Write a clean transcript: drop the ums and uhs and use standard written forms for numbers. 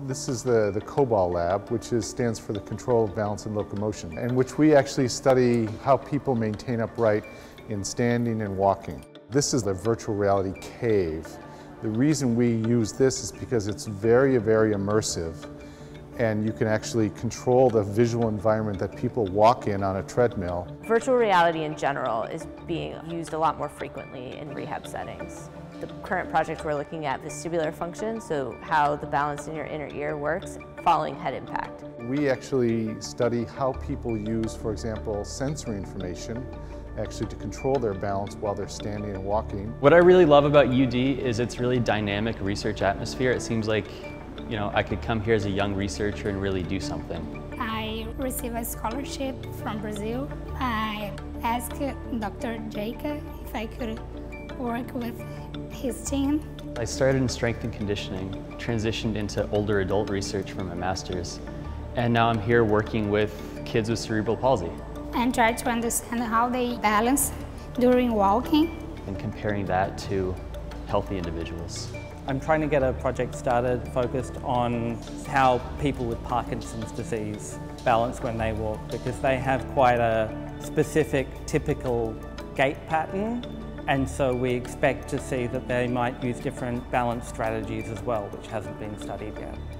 This is the COBOL lab, which stands for the Control of Balance and Locomotion, in which we actually study how people maintain upright in standing and walking. This is the virtual reality cave. The reason we use this is because it's very, very immersive, and you can actually control the visual environment that people walk in on a treadmill. Virtual reality in general is being used a lot more frequently in rehab settings. The current project we're looking at vestibular function, so how the balance in your inner ear works following head impact. We actually study how people use, for example, sensory information actually to control their balance while they're standing and walking. What I really love about UD is its really dynamic research atmosphere. It seems like, you know, I could come here as a young researcher and really do something. I received a scholarship from Brazil. I asked Dr. Jeka if I could work with his team. I started in strength and conditioning, transitioned into older adult research for my master's, and now I'm here working with kids with cerebral palsy. And try to understand how they balance during walking. And comparing that to healthy individuals. I'm trying to get a project started focused on how people with Parkinson's disease balance when they walk, because they have quite a specific, typical gait pattern, and so we expect to see that they might use different balance strategies as well, which hasn't been studied yet.